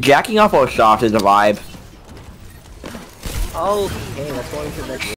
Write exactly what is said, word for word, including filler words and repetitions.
jacking off while soft is a vibe. Okay, let's go into the next